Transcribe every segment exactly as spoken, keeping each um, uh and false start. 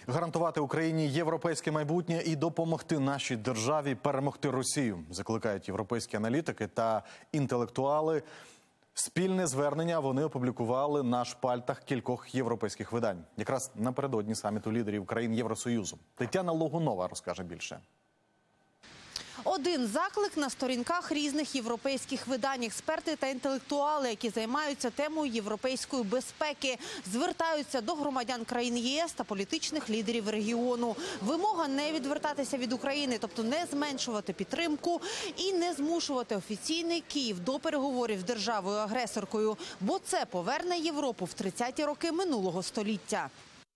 Гарантувати Україні європейське майбутнє і допомогти нашій державі перемогти Росію, закликають європейські аналітики та інтелектуали. Спільне звернення вони опублікували на шпальтах кількох європейських видань. Якраз напередодні саміту лідерів країн Євросоюзу. Тетяна Логунова розкаже більше. Один заклик на сторінках різних європейських видань. Експерти та інтелектуали, які займаються темою європейської безпеки, звертаються до громадян країн ЄС та політичних лідерів регіону. Вимога не відвертатися від України, тобто не зменшувати підтримку і не змушувати офіційний Київ до переговорів з державою-агресоркою, бо це поверне Європу в тридцяті роки минулого століття.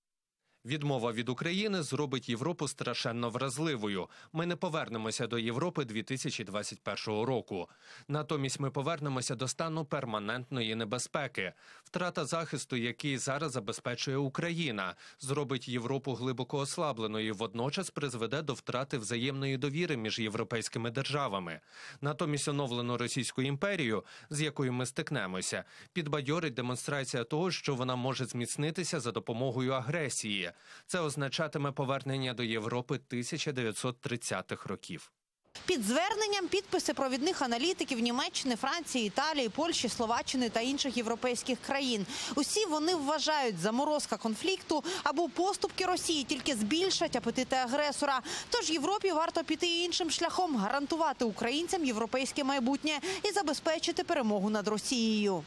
Відмова від України зробить Європу страшенно вразливою. Ми не повернемося до Європи дві тисячі двадцять першого року. Натомість ми повернемося до стану перманентної небезпеки. Втрата захисту, який зараз забезпечує Україна, зробить Європу глибоко ослабленою і водночас призведе до втрати взаємної довіри між європейськими державами. Натомість оновлену Російську імперію, з якою ми стикнемося, підбадьорить демонстрація того, що вона може зміцнитися за допомогою агресії. Це означатиме повернення до Європи тисяча дев'ятсот тридцятих років. Під зверненням підписи провідних аналітиків Німеччини, Франції, Італії, Польщі, Словаччини та інших європейських країн. Усі вони вважають, заморозка конфлікту або поступки Росії тільки збільшать апетити агресора. Тож Європі варто піти іншим шляхом, гарантувати українцям європейське майбутнє і забезпечити перемогу над Росією.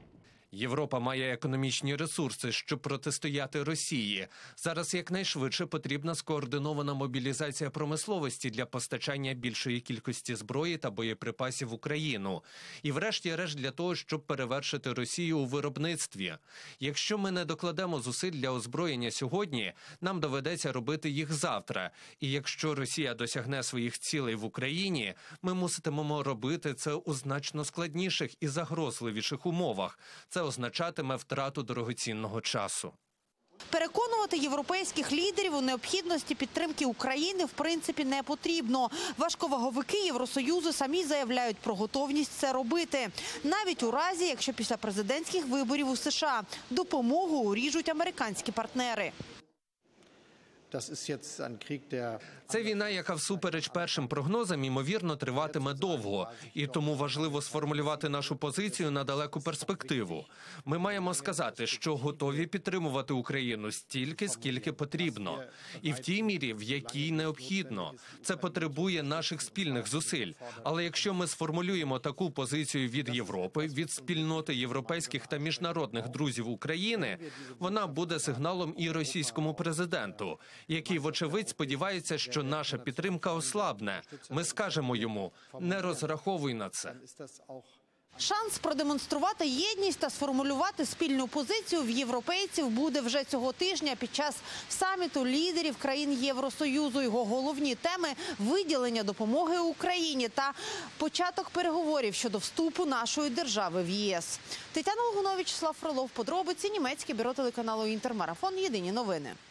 Європа має економічні ресурси, щоб протистояти Росії. Зараз якнайшвидше потрібна скоординована мобілізація промисловості для постачання більшої кількості зброї та боєприпасів в Україну. І врешті-решт для того, щоб перевершити Росію у виробництві. Якщо ми не докладемо зусиль для озброєння сьогодні, нам доведеться робити їх завтра. І якщо Росія досягне своїх цілей в Україні, ми муситимемо робити це у значно складніших і загрозливіших умовах. Це означатиме втрату дорогоцінного часу. Переконувати європейських лідерів у необхідності підтримки України в принципі не потрібно. Важковаговики Євросоюзу самі заявляють про готовність це робити. Навіть у разі, якщо після президентських виборів у США допомогу уріжуть американські партнери. Це війна, яка всупереч першим прогнозам, ймовірно, триватиме довго. І тому важливо сформулювати нашу позицію на далеку перспективу. Ми маємо сказати, що готові підтримувати Україну стільки, скільки потрібно. І в тій мірі, в якій необхідно. Це потребує наших спільних зусиль. Але якщо ми сформулюємо таку позицію від Європи, від спільноти європейських та міжнародних друзів України, вона буде сигналом і російському президенту, який, вочевидь, сподівається, що наша підтримка ослабне. Ми скажемо йому – не розраховуй на це. Шанс продемонструвати єдність та сформулювати спільну позицію в європейців буде вже цього тижня під час саміту лідерів країн Євросоюзу. Його головні теми – виділення допомоги Україні та початок переговорів щодо вступу нашої держави в ЄС. Тетяна Логунова, Вячеслав Фролов, подробиці, німецьке бюро телеканалу «Інтермарафон», єдині новини.